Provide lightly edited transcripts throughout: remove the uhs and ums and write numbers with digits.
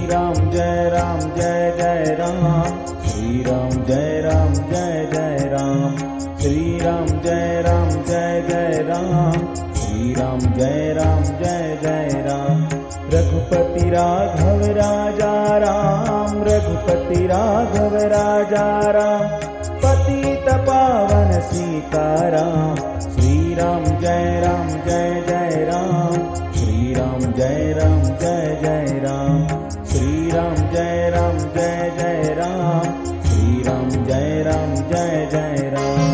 राम जय जय राम, श्री राम जय जय राम, श्री राम जय जय राम, श्री राम जय जय राम। रघुपति राघव राजा राम, रघुपति राघव राजा राम, पतित पावन सीताराम। श्री राम जय जय राम, श्री राम जय जय राम, श्री राम जय जय राम, श्री राम जय जय राम।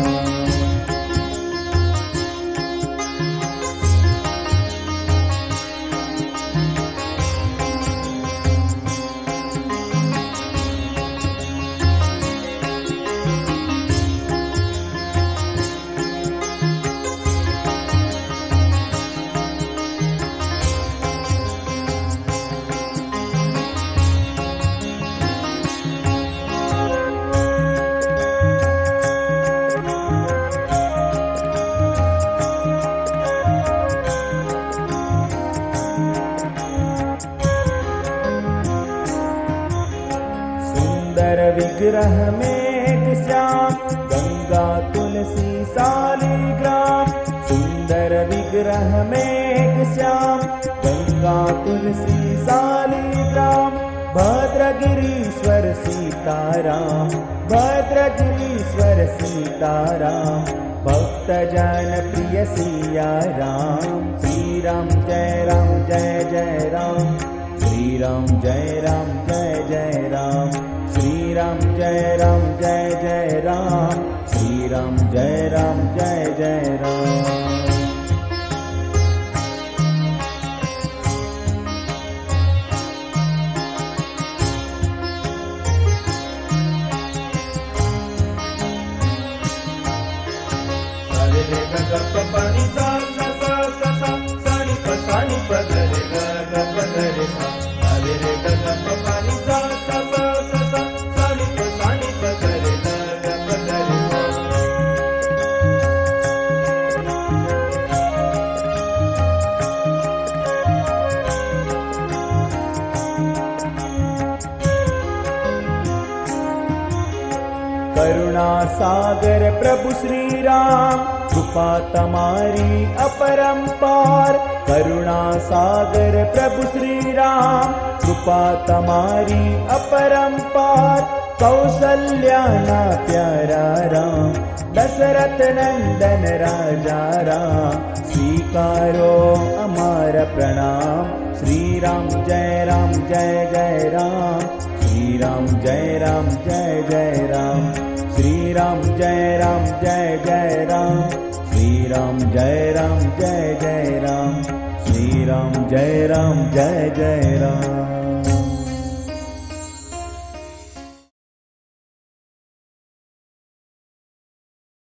विग्रह मेघ श्याम, गंगा तुलसी सालिग्राम। सुंदर विग्रह मेघ श्याम, गंगा तुलसी सालिग्राम। भद्रगिरीश्वर सीताराम, भद्रगिरीश्वर सीताराम। भक्त जन प्रिय सिया राम, श्री राम जय जय राम, श्री राम जय जय राम, श्री राम जय जय राम, श्री राम जय जय राम। रे ग ग प प नि सा सा सा सा सा सा नि प सा नि प ग रे ग ग प ग रे सा। रे रे ग ग प प नि सा सा सा सा सा सा नि प सा नि प ग रे ग ग प ग रे सा। करुणा सागर प्रभु श्री राम, कृपा तमारी अपरंपार। करुणा सागर प्रभु श्री राम, कृपा तमारी अपरंपार। कौसल्या ना प्यारा राम, दशरथ नंदन राजा राम। स्वीकारो हमार प्रणाम, श्री राम जय जय राम, श्री राम जय जय राम, श्री राम जय जय राम, श्री राम जय जय राम, श्री राम जय जय राम।